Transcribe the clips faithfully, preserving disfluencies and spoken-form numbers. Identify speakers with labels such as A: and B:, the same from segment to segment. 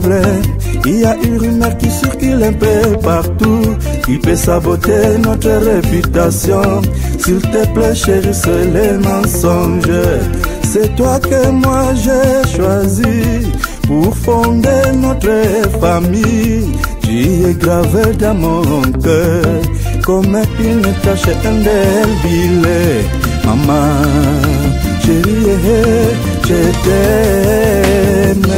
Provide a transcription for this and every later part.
A: problème. Il y a une rumeur qui circule un peu partout, qui peut saboter notre réputation. S'il te plaît chérie, c'est les mensonges. C'est toi que moi j'ai choisi pour fonder notre famille. Tu es gravé dans mon cœur comme une tache indélébile. Maman, chérie, je t'aime.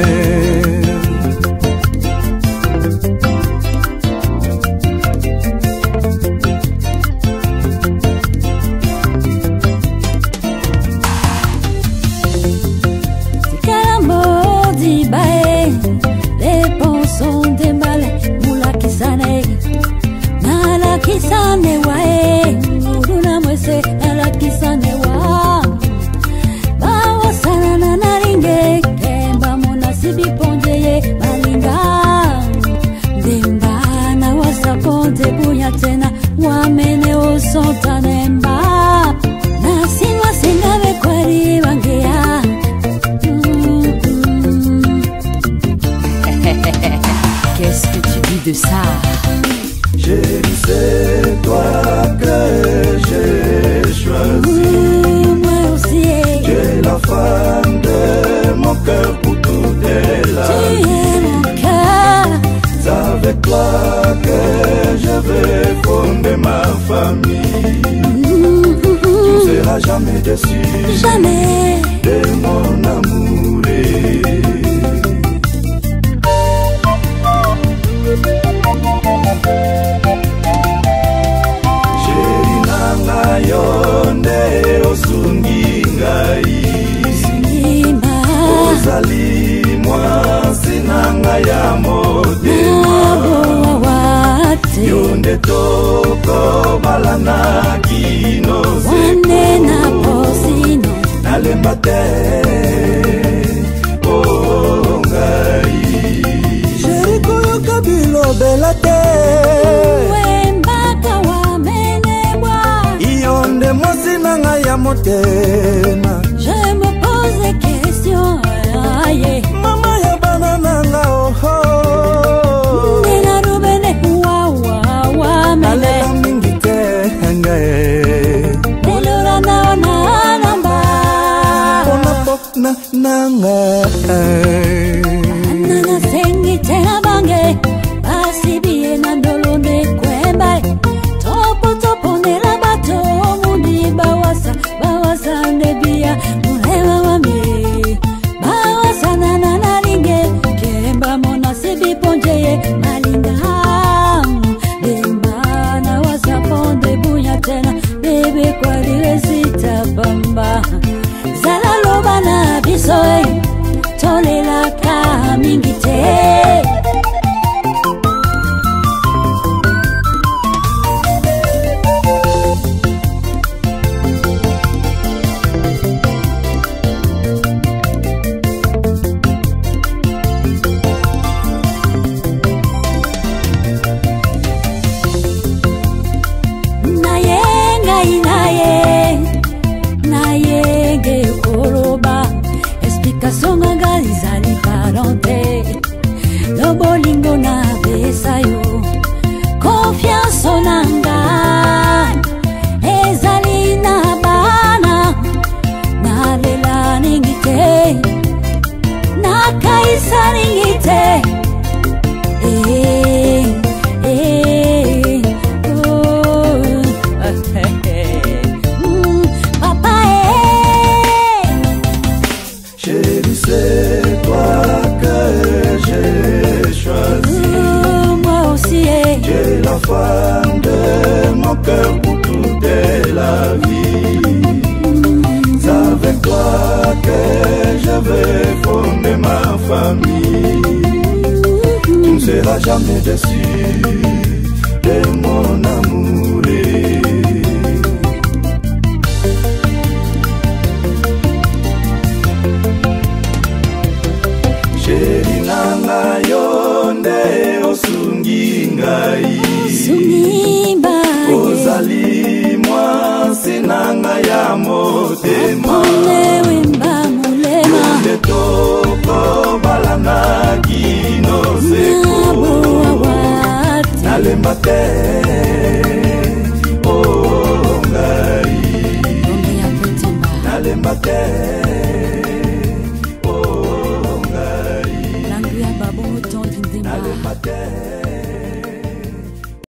B: Kisane wae, uruna mwese ala kisane wa. Bawa sana na naringe, kemba mona sibi ponjeye malinga. Demba na wasa ponte bunya tena, wamene osota nemba. Na sinwa singave kwari wangea. Qu'est-ce que tu dis de ça?
A: Chérie, c'est toi que j'ai choisi.
B: Mmh, moi aussi.
A: Tu es la femme de mon cœur pour toute la
B: tu
A: vie.
B: Tu es mon cœur.
A: C'est avec toi que je vais fonder ma famille. Mmh, tu ne seras jamais déçu.
B: Jamais.
A: De mon amour. Chérie nanga yonde osungi ngai. Ozali mwasi nanga ya motema. Yonde toko balana kino seko. Nalemba te oh ngai. Chérie koyoka bilobela te.
B: Je me pose des questions. Aye.
A: Maman ya banana nga oh oh.
B: Nena rubene wa wa wa mele.
A: Alela mingi te hangae.
B: Nelora na na namba.
A: Ona pok na nanga.
B: Nana sengi tena bange. Asibiye na ndolone kwemba. Topo topo nela bato mundi bawasa. Bawasa nebia mulewa wami. Bawasa na na na linge. Kemba mona sibi ponjeye malinga. Demba na wasa ponde bunya tena. Bebe kwa liresita bamba. Zala loba na bisoe. Tole la ka mingi te. Bolingo na besayo confiance onanga ezali na bana na lela ningite na kaisa ningite eh eh oh mm, papa eh
A: chérie c'est toi que j'ai choisi.
B: Mmh, moi aussi eh.
A: Tu es la femme de mon cœur pour toute la vie. Mmh. C'est avec toi que je vais fonder ma famille. Mmh. Tu ne seras jamais déçu de mon amour.